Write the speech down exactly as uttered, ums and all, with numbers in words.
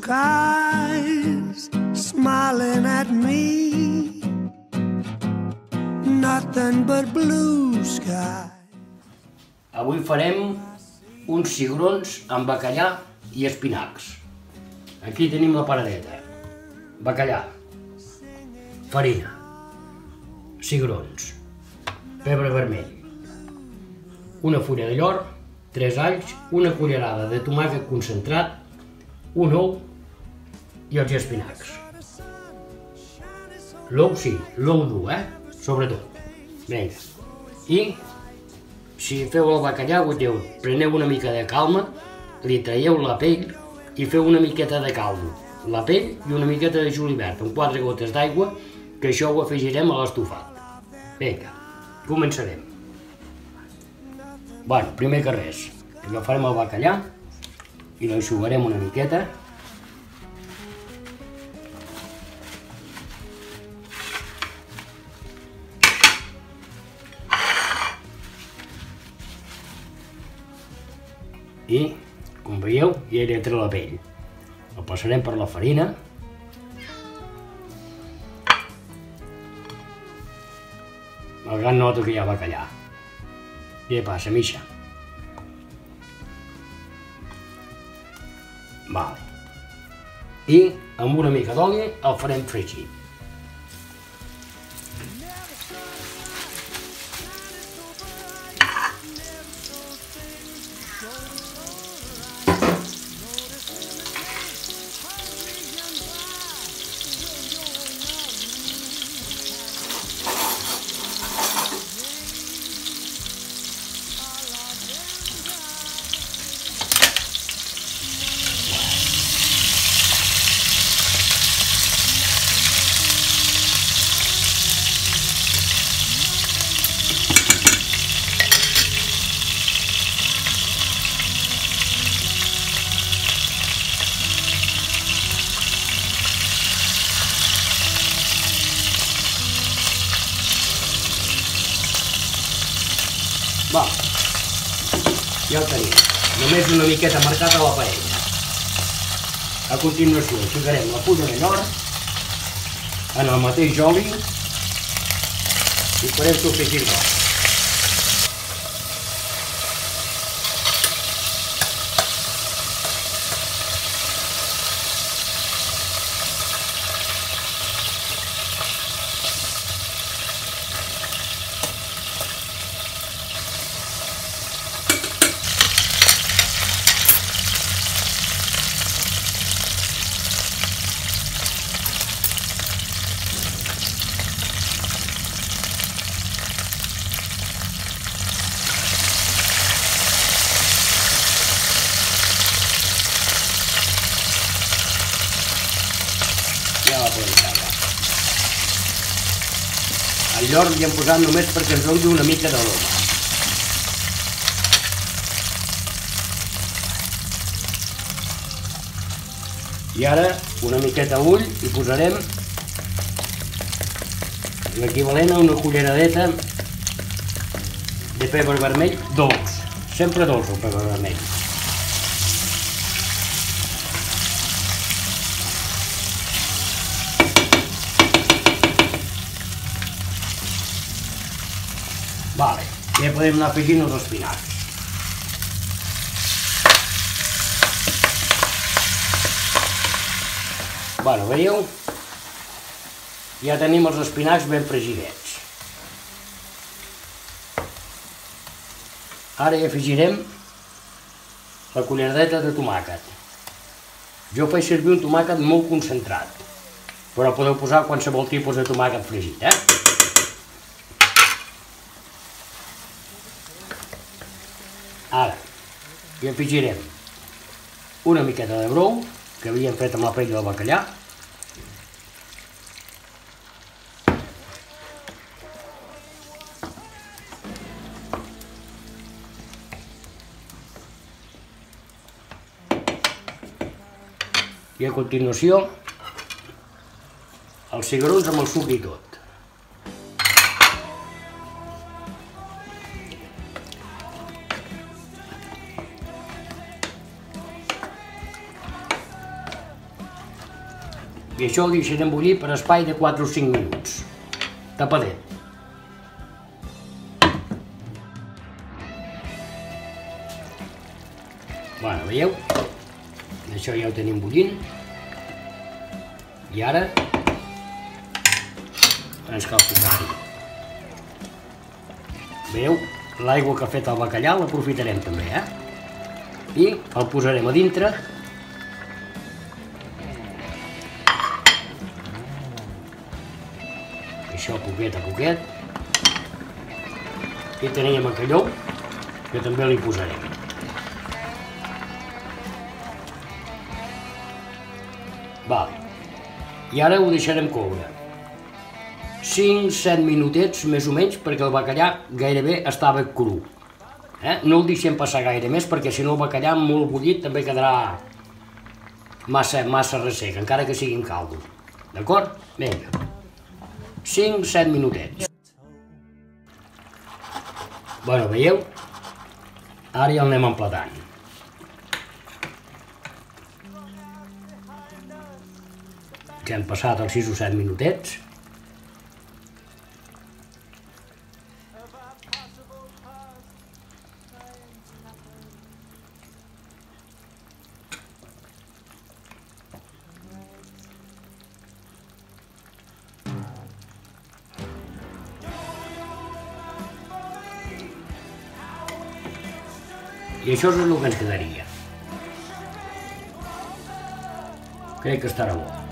skies smiling at me, nothing but blue sky. Avui farem uns cigrons amb bacallà i espinacs. Aquí tenim la paradeta. Bacallà, farina, cigrons, pebre vermell, una fulla de llor, tres alls, una cullerada de tomàquet concentrat, un ou i els espinacs. L'ou sí, l'ou dur, eh? Sobretot. Vinga. I si feu el bacallà, guanyeu, preneu una mica de calma, li traieu la pell i feu una miqueta de caldo. La pell i una miqueta de julivert, amb quatre gotes d'aigua, que això ho afegirem a l'estofat. Vinga, començarem. Bueno, primer que res, agafarem el bacallà i l'eixugarem una miqueta. I, com veieu, ja hi ha tret la pell. El passarem per la farina. El gran nota que hi ha bacallà. Què passa, Misha? Vale. I amb una mica d'oli el farem fregir. Va, ja el tenim, només una miqueta marcat a la paella. A continuació ficarem la fulla de llor en el mateix oli i farem sofregir-lo. Ja la podem treure. El llor hi hem posat només perquè ens doni una mica d'aroma. I ara una miqueta ull i posarem l'equivalent a una culleradeta de pebre vermell dolç. Sempre dolç el pebre vermell. Vale, ja podem anar afegint els espinacs. Bueno, veieu? Ja tenim els espinacs ben fregidets. Ara hi afegirem la culleradeta de tomàquet. Jo faig servir un tomàquet molt concentrat, però podeu posar qualsevol tipus de tomàquet fregit, eh? Ara, hi afegirem una miqueta de brou, que havíem fet amb la pell del bacallà. I a continuació, els cigrons amb el suc i tot. I això ho deixarem bullir per espai de quatre o cinc minuts. Tapadet. Bueno, veieu? Això ja ho tenim bullint. I ara ens cal posar-hi. Veieu? L'aigua que ha fet el bacallà l'aprofitarem també, eh? I el posarem a dintre. Això poquet a poquet. I teníem aquell ou que també li posarem. Val. I ara ho deixarem coure. cinc a set minutets, més o menys, perquè el bacallà gairebé estava cru. Eh? No el deixem passar gaire més, perquè si no el bacallà molt bullit també quedarà massa, massa ressec, encara que sigui en caldo. D'acord? Vinga. cinc a set minutets. Bueno, veieu? Ara ja el anem emplatant. Ja han passat els sis o set minutets. I això és el que ens quedaria. Crec que estarà bo.